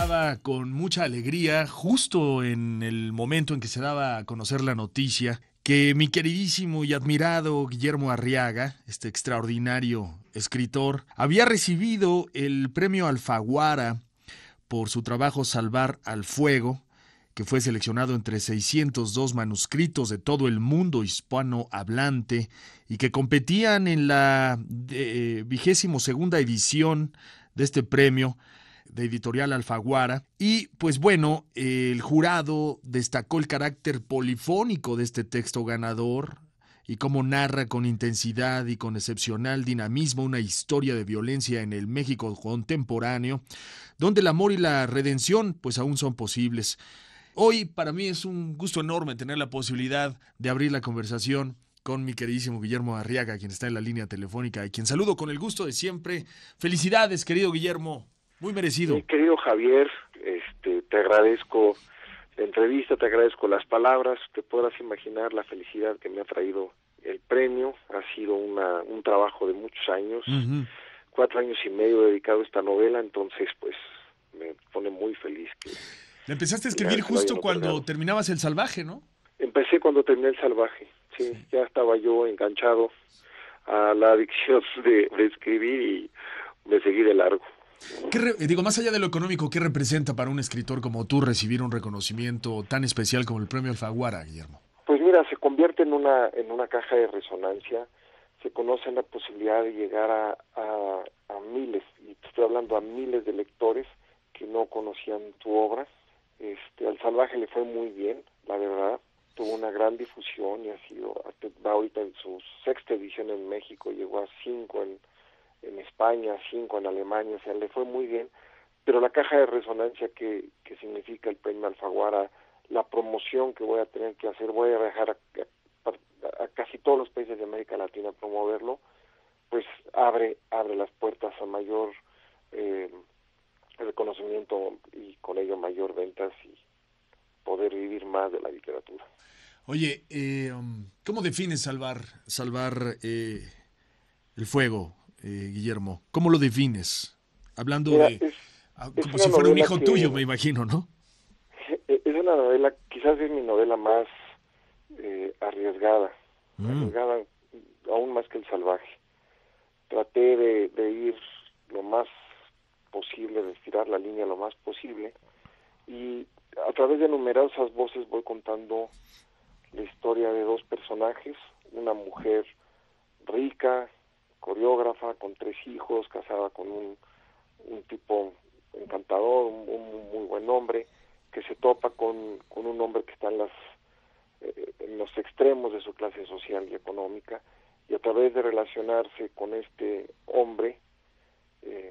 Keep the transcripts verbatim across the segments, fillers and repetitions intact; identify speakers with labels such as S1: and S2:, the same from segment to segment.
S1: saludaba con mucha alegría justo en el momento en que se daba a conocer la noticia que mi queridísimo y admirado Guillermo Arriaga, este extraordinario escritor, había recibido el premio Alfaguara por su trabajo Salvar al Fuego, que fue seleccionado entre seiscientos dos manuscritos de todo el mundo hispanohablante y que competían en la eh, vigésimo segunda edición de este premio de Editorial Alfaguara. Y pues bueno, el jurado destacó el carácter polifónico de este texto ganador y cómo narra con intensidad y con excepcional dinamismo una historia de violencia en el México contemporáneo, donde el amor y la redención pues aún son posibles. Hoy para mí es un gusto enorme tener la posibilidad de abrir la conversación con mi queridísimo Guillermo Arriaga, quien está en la línea telefónica y quien saludo con el gusto de siempre. Felicidades, querido Guillermo, muy merecido.
S2: Mi querido Javier, este, te agradezco la entrevista, te agradezco las palabras, te podrás imaginar la felicidad que me ha traído el premio. Ha sido una, un trabajo de muchos años, uh-huh. cuatro años y medio dedicado a esta novela, entonces pues me pone muy feliz que...
S1: La empezaste a escribir justo cuando terminabas El Salvaje, ¿no?
S2: Empecé cuando terminé El Salvaje, sí, sí. Ya estaba yo enganchado a la adicción de, de escribir y me seguí de largo.
S1: ¿Qué re, digo, más allá de lo económico, ¿qué representa para un escritor como tú recibir un reconocimiento tan especial como el Premio Alfaguara, Guillermo?
S2: Pues mira, se convierte en una en una caja de resonancia, se conoce la posibilidad de llegar a, a, a miles, y te estoy hablando a miles de lectores que no conocían tu obra. Este, al Salvaje le fue muy bien, la verdad, tuvo una gran difusión y ha sido, va ahorita en su sexta edición en México, llegó a cinco en, en España, cinco en Alemania, o sea, le fue muy bien, pero la caja de resonancia que, que significa el Premio Alfaguara, la promoción que voy a tener que hacer, voy a dejar a, a, a casi todos los países de América Latina a promoverlo, pues abre, abre las puertas a mayor... Eh, reconocimiento y con ello mayor ventas y poder vivir más de la literatura.
S1: Oye, eh, ¿cómo defines salvar salvar eh, el fuego, eh, Guillermo? ¿Cómo lo defines? Hablando Mira, de...
S2: Es,
S1: como si fuera un hijo que, tuyo, me imagino, ¿no?
S2: Es una novela, quizás es mi novela más eh, arriesgada, mm. arriesgada aún más que El Salvaje. Traté de, de ir lo más posible, de estirar la línea lo más posible, y a través de numerosas voces voy contando la historia de dos personajes, una mujer rica, coreógrafa, con tres hijos, casada con un, un tipo encantador, un, un muy buen hombre, que se topa con, con un hombre que está en, las, eh, en los extremos de su clase social y económica, y a través de relacionarse con este hombre, eh,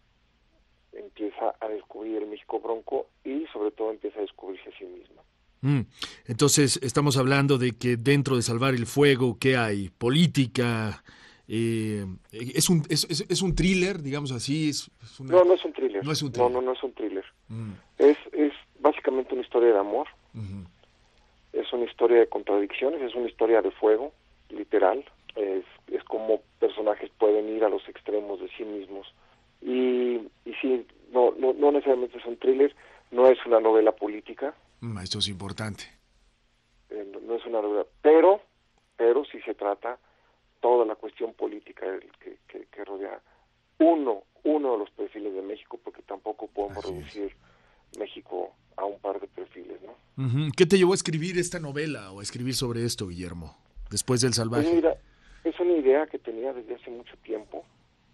S2: empieza a descubrir el México bronco y sobre todo empieza a descubrirse a sí misma.
S1: Mm. Entonces estamos hablando de que dentro de Salvar el Fuego, ¿qué hay? Política, eh, es un es, es, es un thriller, digamos así. Es, es una...
S2: No, no es un thriller.
S1: No es un thriller.
S2: No, no, no es un thriller. Mm. Es, es básicamente una historia de amor. Uh-huh. Es una historia de contradicciones, es una historia de fuego, literal. Es, es como personajes pueden ir a los extremos de sí mismos. Y, y sí, no, no, no necesariamente es un thriller, no es una novela política.
S1: Mm, esto es importante.
S2: Eh, no, no es una novela, pero, pero sí se trata toda la cuestión política que, que, que rodea uno, uno de los perfiles de México, porque tampoco podemos Así reducir es. México a un par de perfiles, ¿no?
S1: Uh-huh. ¿Qué te llevó a escribir esta novela o a escribir sobre esto, Guillermo, después del Salvaje?
S2: Pues mira, es una idea que tenía desde hace mucho tiempo.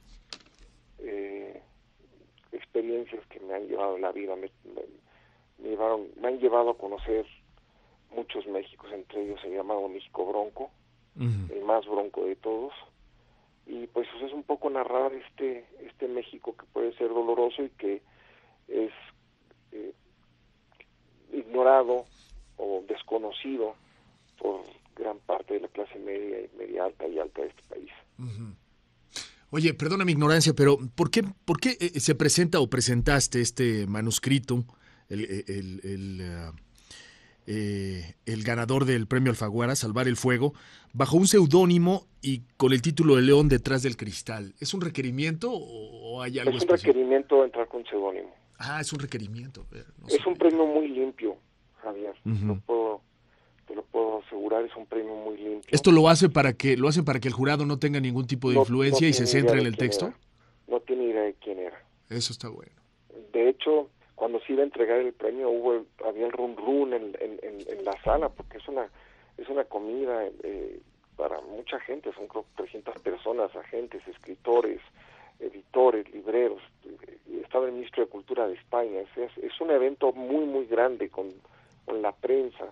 S2: Eh, experiencias que me han llevado en la vida, me, me, me, llevaron, me han llevado a conocer muchos Méxicos, entre ellos el llamado México bronco, uh-huh. el más bronco de todos, y pues es un poco narrar este este México que puede ser doloroso y que es eh, ignorado o desconocido por gran parte de la clase media, media alta y alta de este país.
S1: Uh-huh. Oye, perdona mi ignorancia, pero ¿por qué, por qué se presenta o presentaste este manuscrito, el, el, el, uh, eh, el ganador del Premio Alfaguara, Salvar el Fuego, bajo un seudónimo y con el título de León detrás del cristal? ¿Es un requerimiento o hay algo especial?
S2: Es un requerimiento entrar con seudónimo.
S1: Ah, es un requerimiento. No
S2: es
S1: sé.
S2: un premio muy limpio, Javier.
S1: Uh-huh.
S2: Lo puedo, te lo puedo asegurar, es un premio muy limpio.
S1: ¿Esto lo hace para que lo hacen para que el jurado no tenga ningún tipo de
S2: no,
S1: influencia
S2: no
S1: y se centre en el texto?
S2: Era. No tiene idea de quién era.
S1: Eso está bueno.
S2: De hecho, cuando se iba a entregar el premio, hubo había el run run en, en, en, en la sala, porque es una es una comida eh, para mucha gente, son creo trescientas personas, agentes, escritores, editores, libreros. Estaba el ministro de Cultura de España. Es, es, es un evento muy, muy grande con, con la prensa.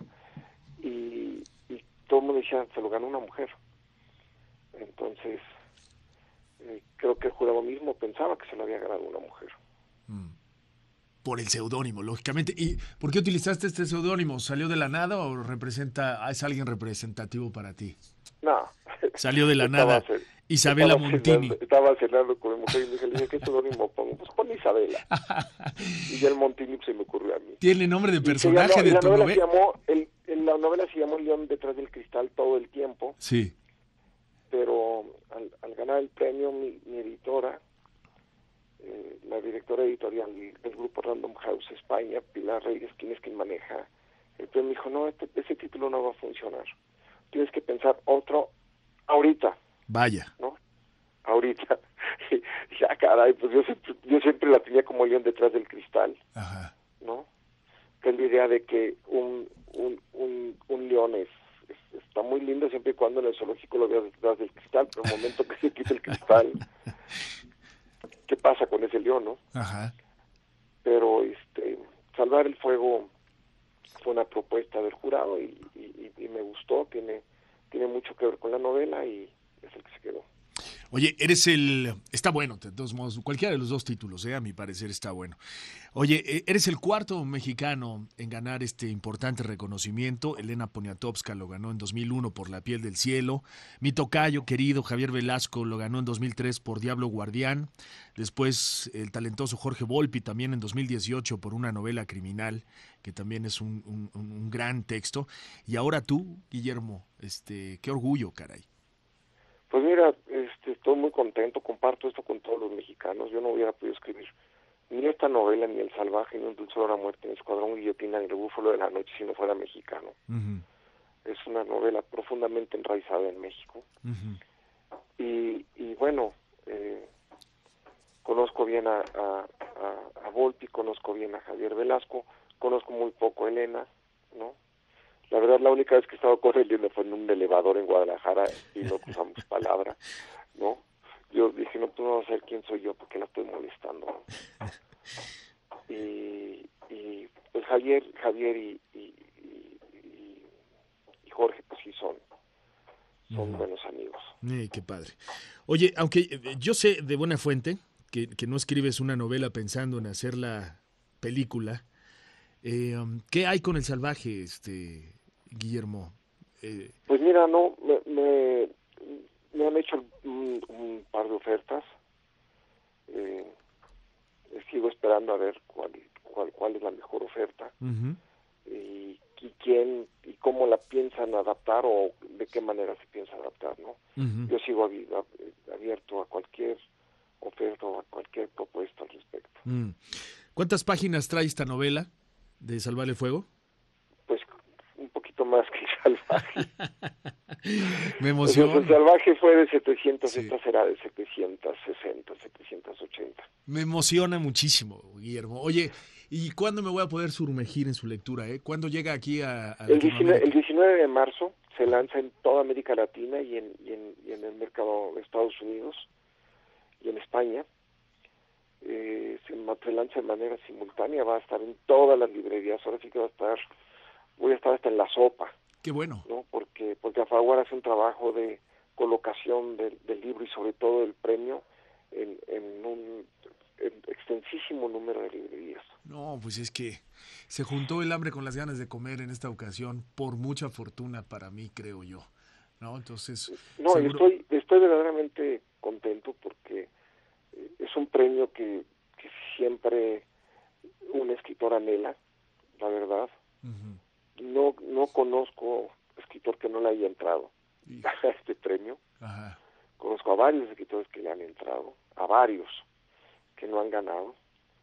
S2: Y, y todo el mundo decía, se lo ganó una mujer. Entonces, eh, creo que el jurado mismo pensaba que se lo había ganado una mujer.
S1: Mm. Por el seudónimo, lógicamente. ¿Y por qué utilizaste este seudónimo? ¿Salió de la nada o representa, es alguien representativo para ti?
S2: No.
S1: Salió de la nada.
S2: Cer-
S1: Isabela
S2: estaba
S1: Montini.
S2: Cenando, estaba cenando con mi mujer y me dije, le dije, ¿qué seudónimo pongo? Pues pon Isabela. Y ya el Montini se me ocurrió a mí.
S1: Tiene nombre de
S2: Y
S1: personaje
S2: no,
S1: de
S2: la
S1: tu
S2: novela.
S1: novela.
S2: Se llamó, el, el, la novela se llamó León detrás del cristal todo el tiempo.
S1: Sí.
S2: Pero al, al ganar el premio, mi, mi editora, eh, la directora editorial del grupo Random House España, Pilar Reyes, quien es quien maneja el premio, me dijo, no, este, ese título no va a funcionar. Tienes que pensar otro ahorita.
S1: Vaya.
S2: ¿No? Ahorita. Y ya, caray, pues yo siempre, yo siempre la tenía como León detrás del cristal.
S1: Ajá.
S2: ¿No? Que es la idea de que un, un, un, un león es, es, está muy lindo siempre y cuando en el zoológico lo veas detrás del cristal, pero el momento que se quita el cristal, ¿qué pasa con ese león, no?
S1: Ajá.
S2: Pero este, Salvar el Fuego fue una propuesta del jurado y, y, y me gustó, tiene, tiene mucho que ver con la novela y es el que se quedó.
S1: Oye, eres el... Está bueno, de todos modos, cualquiera de los dos títulos, eh, a mi parecer está bueno. Oye, eres el cuarto mexicano en ganar este importante reconocimiento. Elena Poniatowska lo ganó en dos mil uno por La piel del cielo. Mi tocayo querido Javier Velasco lo ganó en dos mil tres por Diablo Guardián. Después el talentoso Jorge Volpi también en dos mil dieciocho por Una novela criminal, que también es un, un, un gran texto. Y ahora tú, Guillermo, este, qué orgullo, caray.
S2: Pues mira, este, estoy muy contento, comparto esto con todos los mexicanos. Yo no hubiera podido escribir ni esta novela, ni El salvaje, ni Un dulce olor a muerte, ni Escuadrón Guillotina, ni El búfalo de la noche si no fuera mexicano. Uh-huh. Es una novela profundamente enraizada en México. Uh-huh. Y, y bueno, eh, conozco bien a, a, a, a Volpi, conozco bien a Javier Velasco, conozco muy poco a Elena, ¿no? La verdad, la única vez que he estado con él fue en un elevador en Guadalajara y no cruzamos palabra, ¿no? Yo dije, no, tú no vas a saber quién soy yo porque la estoy molestando, ¿no? Y, y pues Javier, Javier y, y, y, y Jorge, pues sí son, son uh-huh. buenos amigos.
S1: Eh, qué padre. Oye, aunque yo sé de buena fuente que, que no escribes una novela pensando en hacer la película, eh, ¿qué hay con El salvaje, este Guillermo? Eh...
S2: Pues mira, no, me, me, me han hecho un, un par de ofertas. Eh, sigo esperando a ver cuál, cuál, cuál es la mejor oferta uh-huh. y, y quién y cómo la piensan adaptar o de qué manera se piensa adaptar, ¿no? Uh-huh. Yo sigo abierto a cualquier oferta o a cualquier propuesta al respecto.
S1: Uh-huh. ¿Cuántas páginas trae esta novela de Salvar el Fuego?
S2: Pues un poquito más que El salvaje.
S1: Me emociona.
S2: El salvaje fue de setecientos, sí. Esta será de setecientos sesenta, setecientos ochenta.
S1: Me emociona muchísimo, Guillermo. Oye, ¿y cuándo me voy a poder sumergir en su lectura? Eh? ¿Cuándo llega aquí a, a
S2: el, diecinueve, el diecinueve de marzo se lanza en toda América Latina y en, y en, y en el mercado de Estados Unidos y en España. Eh, se, se lanza de manera simultánea, va a estar en todas las librerías. Ahora sí que va a estar, voy a estar hasta en La Sopa.
S1: Qué bueno.
S2: ¿No? Porque, porque Alfaguara hace un trabajo de colocación del, del libro y sobre todo del premio en, en un en extensísimo número de librerías.
S1: No, pues es que se juntó el hambre con las ganas de comer en esta ocasión, por mucha fortuna para mí, creo yo. ¿No? Entonces,
S2: no, seguro... estoy, estoy verdaderamente contento porque es un premio que, que siempre un escritor anhela, la verdad. Uh-huh. No no conozco escritor que no le haya entrado sí. a este premio. Ajá. Conozco a varios escritores que le han entrado, a varios que no han ganado.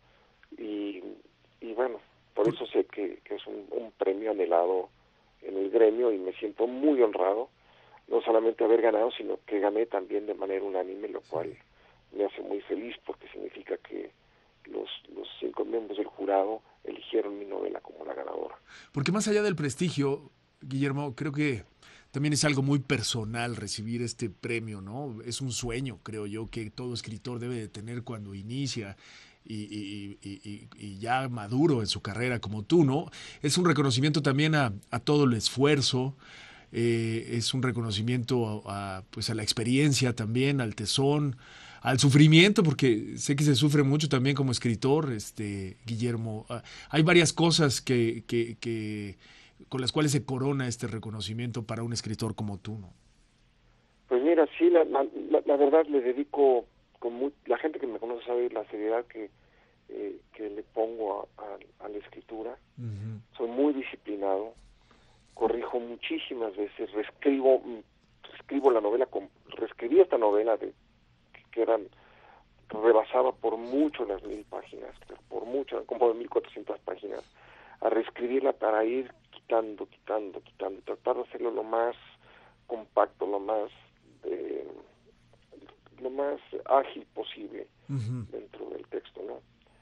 S2: y, y bueno, por eso sé que, que es un, un premio anhelado en el gremio y me siento muy honrado, no solamente haber ganado, sino que gané también de manera unánime, lo cual me hace muy feliz porque significa que los, los cinco miembros del jurado eligieron mi novela como la ganadora.
S1: Porque más allá del prestigio, Guillermo, creo que también es algo muy personal recibir este premio, ¿no? Es un sueño, creo yo, que todo escritor debe de tener cuando inicia y, y, y, y, y ya maduro en su carrera como tú, ¿no? Es un reconocimiento también a, a todo el esfuerzo, eh, es un reconocimiento a, a, pues a la experiencia también, al tesón, al sufrimiento, porque sé que se sufre mucho también como escritor, este Guillermo. Ah, hay varias cosas que, que, que con las cuales se corona este reconocimiento para un escritor como tú, ¿no?
S2: Pues mira, sí, la, la, la verdad le dedico, con muy, la gente que me conoce sabe la seriedad que, eh, que le pongo a, a, a la escritura. Uh-huh. Soy muy disciplinado, corrijo muchísimas veces, reescribo, reescribo la novela, con, reescribí esta novela de que eran, rebasaba por mucho las mil páginas, por mucho, como de mil cuatrocientas páginas, a reescribirla para ir quitando, quitando, quitando, tratar de hacerlo lo más compacto, lo más eh, lo más ágil posible uh-huh. dentro del texto, ¿no?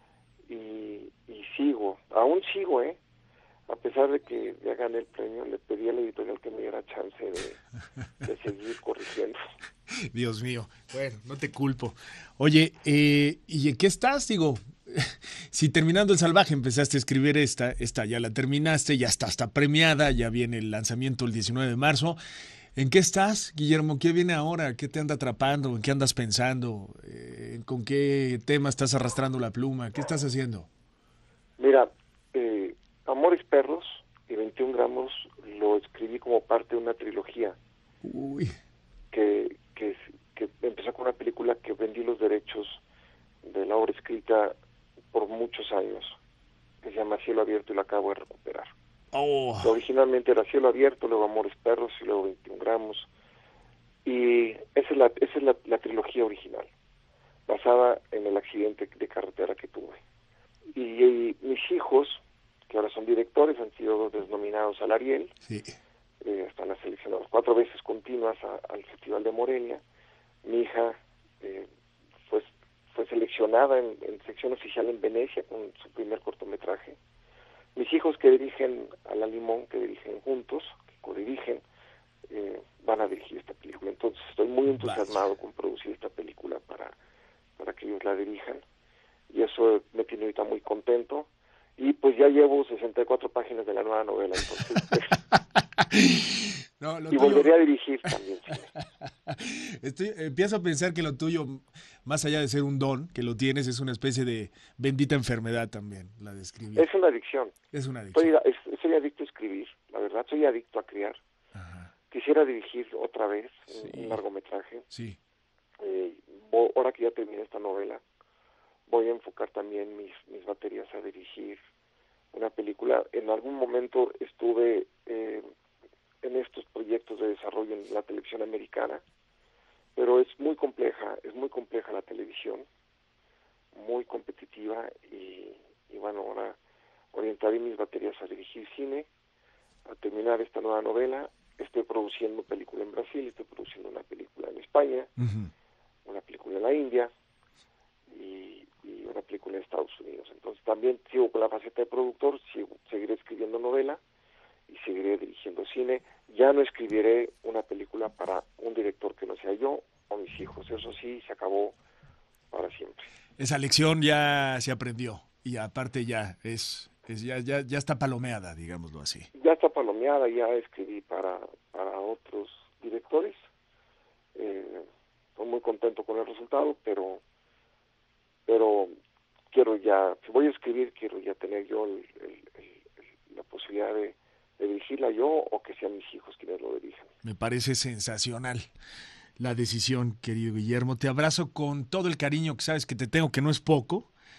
S2: Y, y sigo, aún sigo, ¿eh? A pesar de que ya gané el premio, le pedí a la editorial que me diera chance de, de seguir corrigiendo.
S1: Dios mío, bueno, no te culpo. Oye, eh, ¿y en qué estás? Digo, si terminando El Salvaje empezaste a escribir esta, esta ya la terminaste, ya está, está premiada, ya viene el lanzamiento el diecinueve de marzo. ¿En qué estás, Guillermo? ¿Qué viene ahora? ¿Qué te anda atrapando? ¿En qué andas pensando? Eh, ¿Con qué tema estás arrastrando la pluma? ¿Qué estás haciendo?
S2: Mira, eh, Amores Perros y veintiún gramos lo escribí como parte de una trilogía.
S1: Uy.
S2: Que, que, que empezó con una película que vendí los derechos de la obra escrita por muchos años, que se llama Cielo Abierto y la acabo de recuperar.
S1: Oh.
S2: Originalmente era Cielo Abierto, luego Amores Perros y luego veintiún gramos. Y esa es la, esa es la, la trilogía original, basada en el accidente de carretera que tuve. Y, y mis hijos, que ahora son directores, han sido desnominados al Ariel.
S1: Sí.
S2: Eh, están seleccionados cuatro veces continuas a, al Festival de Morelia. Mi hija eh, fue, fue seleccionada en, en sección oficial en Venecia con su primer cortometraje. Mis hijos que dirigen a La Limón, que dirigen juntos, que codirigen, eh, van a dirigir esta película. Entonces estoy muy entusiasmado Vaya. con producir esta película para, para que ellos la dirijan. Y eso me tiene ahorita muy contento. Y pues ya llevo sesenta y cuatro páginas de la nueva novela, entonces...
S1: no, lo
S2: y
S1: tuyo...
S2: volveré a dirigir también.
S1: Sí. Estoy, empiezo a pensar que lo tuyo, más allá de ser un don, que lo tienes, es una especie de bendita enfermedad también, la de escribir.
S2: Es una adicción.
S1: Es una adicción.
S2: Soy, es, soy adicto a escribir, la verdad, soy adicto a crear. Ajá. Quisiera dirigir otra vez sí. un, un largometraje.
S1: Sí.
S2: Eh, voy, ahora que ya terminé esta novela, voy a enfocar también mis, mis baterías a dirigir una película. En algún momento estuve eh, en estos proyectos de desarrollo en la televisión americana, pero es muy compleja, es muy compleja la televisión, muy competitiva y, y bueno, ahora orientaré mis baterías a dirigir cine, a terminar esta nueva novela. Estoy produciendo película en Brasil, estoy produciendo una película en España, uh-huh. una película en la India y, y una película en Estados Unidos. Entonces también sigo con la faceta de productor, sigo, seguiré escribiendo novela y seguiré dirigiendo cine. Ya no escribiré una película para un director que no sea yo o mis hijos. Eso sí, se acabó para siempre.
S1: Esa lección ya se aprendió y aparte ya es, es ya, ya, ya está palomeada, digámoslo así.
S2: Ya está palomeada, ya escribí para, para otros directores. Eh, estoy muy contento con el resultado, pero pero quiero ya, si voy a escribir, quiero ya tener yo el, el, el, el, la posibilidad de, de dirigirla yo o que sean mis hijos quienes lo dirijan.
S1: Me parece sensacional la decisión, querido Guillermo. Te abrazo con todo el cariño que sabes que te tengo, que no es poco.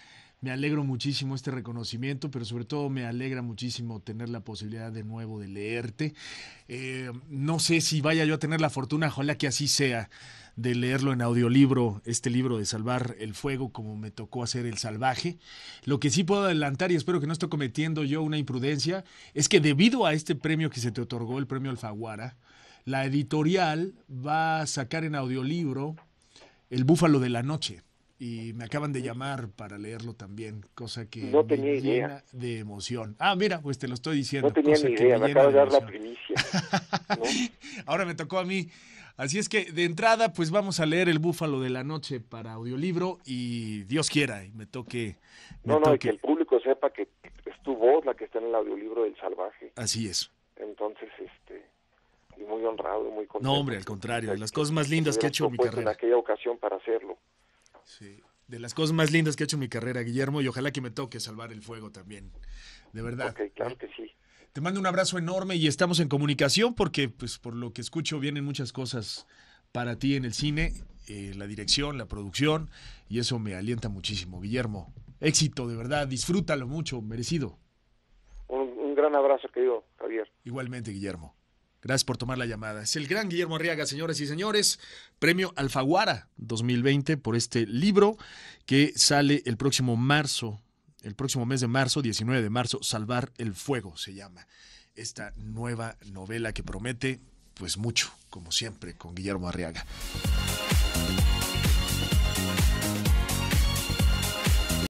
S1: Me alegro muchísimo este reconocimiento, pero sobre todo me alegra muchísimo tener la posibilidad de nuevo de leerte. Eh, no sé si vaya yo a tener la fortuna, ojalá que así sea, de leerlo en audiolibro, este libro de Salvar el Fuego, como me tocó hacer El Salvaje. Lo que sí puedo adelantar, y espero que no esté cometiendo yo una imprudencia, es que debido a este premio que se te otorgó, el premio Alfaguara, la editorial va a sacar en audiolibro El Búfalo de la Noche. Y me acaban de llamar para leerlo también, cosa que
S2: no
S1: me
S2: tenía
S1: llena
S2: idea.
S1: de emoción. Ah, mira, pues te lo estoy diciendo.
S2: No tenía
S1: cosa
S2: ni
S1: que
S2: idea,
S1: me
S2: me
S1: llena
S2: acabas de dar la
S1: emoción.
S2: primicia, ¿no?
S1: Ahora me tocó a mí. Así es que de entrada, pues vamos a leer El Búfalo de la Noche para audiolibro y Dios quiera, y me toque. Me
S2: No, no,
S1: toque.
S2: y que el público sepa que es tu voz la que está en el audiolibro del Salvaje.
S1: Así es.
S2: Entonces, este, y muy honrado y muy contento.
S1: No, hombre, al contrario, de las cosas más lindas que he hecho en mi carrera.
S2: En aquella ocasión para hacerlo.
S1: Sí, de las cosas más lindas que he hecho en mi carrera, Guillermo, y ojalá que me toque salvar el fuego también, de verdad.
S2: Ok, claro que sí.
S1: Te mando un abrazo enorme y estamos en comunicación porque, pues, por lo que escucho, vienen muchas cosas para ti en el cine, eh, la dirección, la producción, y eso me alienta muchísimo, Guillermo. Éxito, de verdad, disfrútalo mucho, merecido.
S2: Un, un gran abrazo, querido Javier.
S1: Igualmente, Guillermo. Gracias por tomar la llamada. Es el gran Guillermo Arriaga, señoras y señores. Premio Alfaguara dos mil veinte por este libro que sale el próximo marzo, el próximo mes de marzo, diecinueve de marzo, Salvar el Fuego se llama. Esta nueva novela que promete, pues mucho, como siempre, con Guillermo Arriaga.